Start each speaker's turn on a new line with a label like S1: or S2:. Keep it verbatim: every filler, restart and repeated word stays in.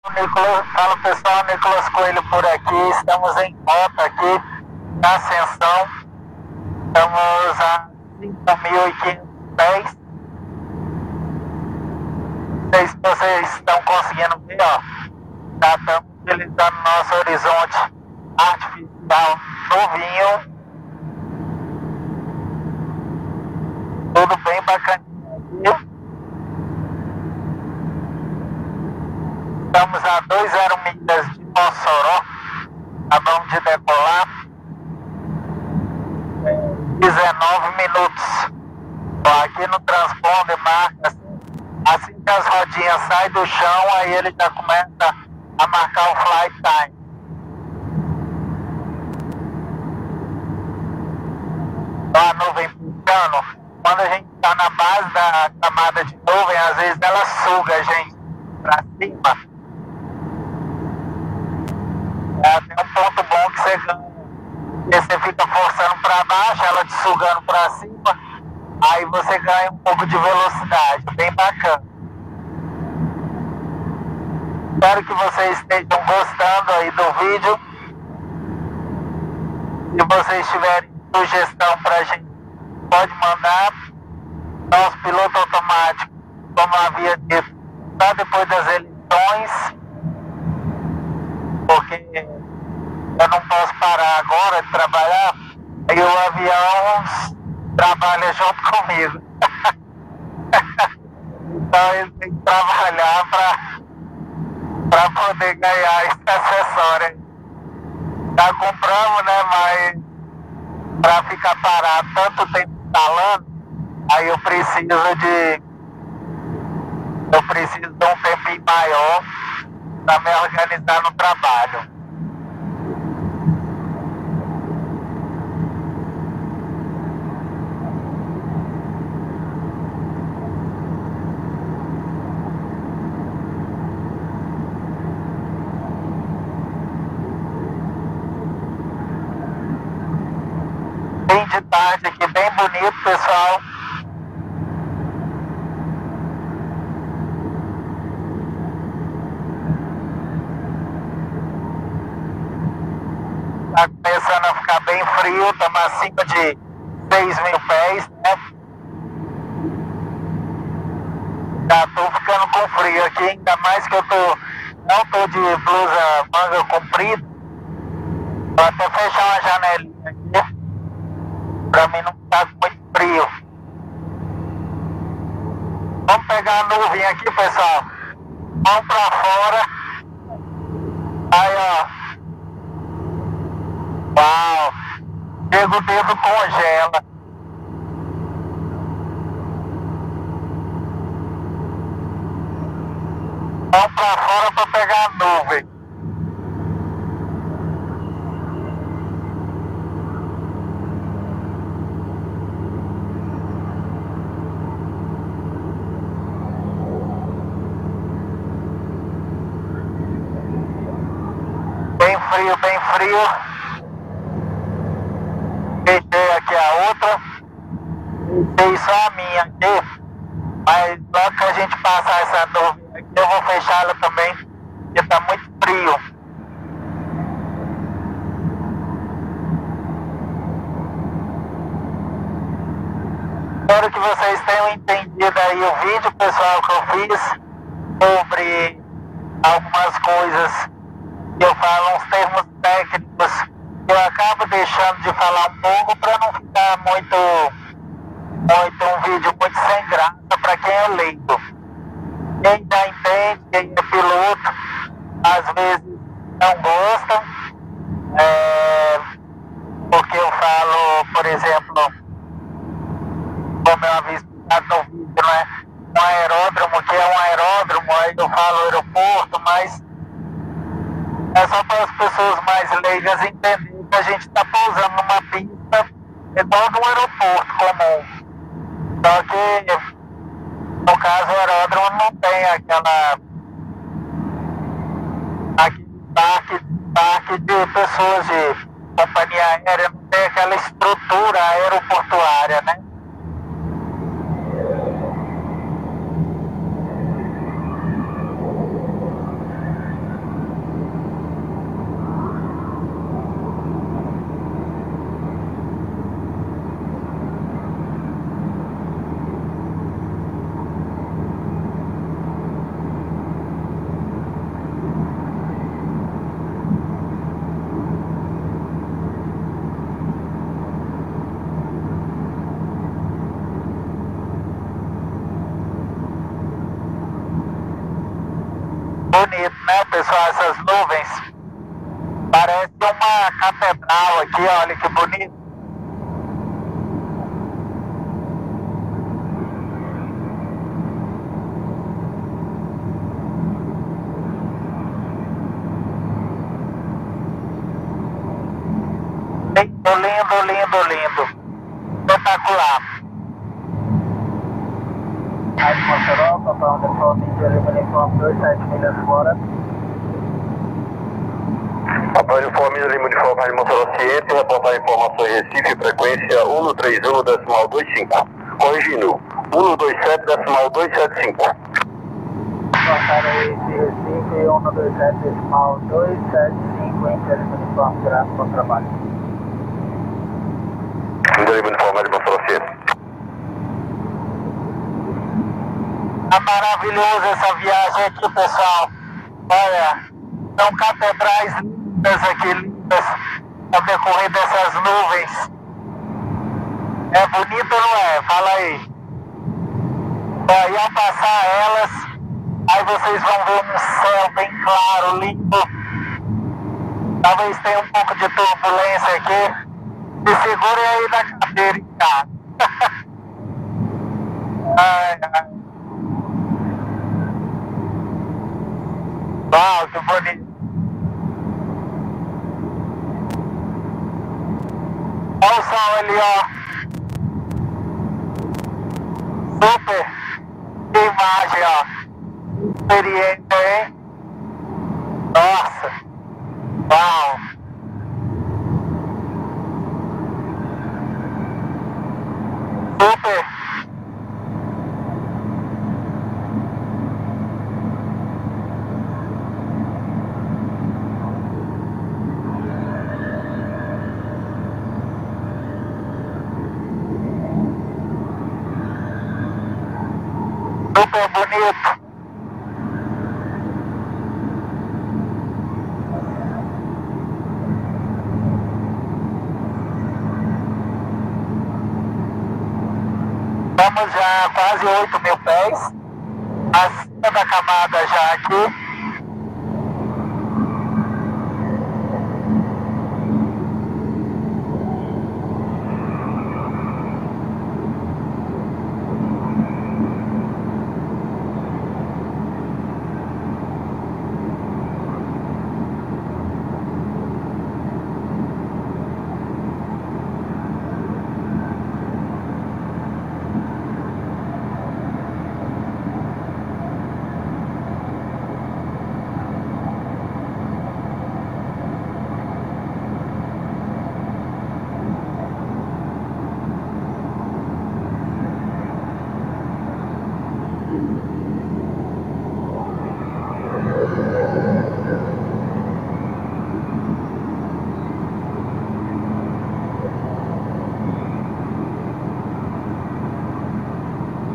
S1: Nicolas, fala pessoal, Nicolas Coelho por aqui. Estamos em rota aqui na Ascensão. Estamos a cinco mil e quinhentos pés. Não sei se vocês estão conseguindo ver, ó. Já estamos utilizando nosso horizonte artificial novinho. Tudo bem bacaninho aqui. Estamos a dois zero milhas de Mossoró. Acabamos de decolar. dezenove minutos. Ó, aqui no transponder marca assim, assim que as rodinhas saem do chão, aí ele já começa a marcar o flight time. Ó, a nuvem puxando. Quando a gente está na base da camada de nuvem, às vezes ela suga a gente para cima. É, tem um ponto bom que você ganha. E você fica forçando para baixo, ela te sugando para cima, aí você ganha um pouco de velocidade, bem bacana. Espero que vocês estejam gostando aí do vídeo. Se vocês tiverem sugestão para a gente, pode mandar. Nosso piloto automático, como havia dito, só depois das eleições, porque eu não posso parar agora de trabalhar, e o avião trabalha junto comigo. Então ele tem que trabalhar para poder ganhar esse acessório. Já compramos, né? Mas para ficar parado tanto tempo instalando, aí eu preciso de eu preciso de um tempinho maior para me organizar no trabalho. Bem de tarde aqui, bem bonito, pessoal. Tá começando a ficar bem frio, estamos acima de seis mil pés, né? Já tô ficando com frio aqui, ainda mais que eu tô, não tô de blusa manga comprida. Vou até fechar uma janelinha aqui, pra mim não ficar muito frio. Vamos pegar a nuvem aqui, pessoal. Vamos pra fora. Aí, ó. Uau! Chega o dedo, congela. Vamos pra fora pra pegar a nuvem. Bem frio, bem frio. Deixei aqui a outra, deixei só a minha aqui, mas logo que a gente passar essa nuvem aqui, eu vou fechar ela também, porque está muito frio. Espero que vocês tenham entendido aí o vídeo, pessoal, que eu fiz sobre algumas coisas que eu falo, uns termos técnicos. Eu acabo deixando de falar um pouco para não ficar muito, muito um vídeo muito sem graça para quem é leigo. Quem já entende, quem é piloto, às vezes não gosta, é, porque eu falo, por exemplo, como eu havia explicado no vídeo, né? Um aeródromo, que é um aeródromo, aí eu falo aeroporto, mas é só para as pessoas mais leigas entenderem que a gente está pousando numa pista igual de um aeroporto comum. Só que, no caso, o aeródromo não tem aquela aquele parque, parque de pessoas de companhia aérea, não tem aquela estrutura aeroportuária, né? bonito, né, pessoal? Essas nuvens. Parece uma catedral aqui, olha que bonito. Lindo, lindo, lindo, lindo. Espetacular. Rádio Mossoró, Papai Uniforme, Lima Uniforme, dois sete milhas fora.
S2: Papai Uniforme, Lima Uniforme, Rádio Mossoró Ciente, reportar informações Recife, frequência um três um, decimal dois cinco. Corrigindo, um dois sete, decimal dois sete cinco.
S1: Reportar aí de Recife, um dois sete, decimal dois sete cinco, em Lima Uniforme, graças ao trabalho.
S2: Lima Uniforme, Rádio Mossoró Ciente.
S1: É maravilhoso essa viagem aqui, pessoal. Olha, são catedrais lindas aqui, lindas, ao decorrer dessas nuvens. É bonito, não é? Fala aí. Ó, e ao passar elas, aí vocês vão ver um céu bem claro, lindo. Talvez tenha um pouco de turbulência aqui. Se segurem aí na cadeira, cara. Ai, ai. Uau, que bonito. Olha o sol ali, ó. Super. Que imagem, ó. Experiente, hein? Nossa. Uau. Super. Super bonito. Estamos já a quase oito mil pés, acima da camada já aqui.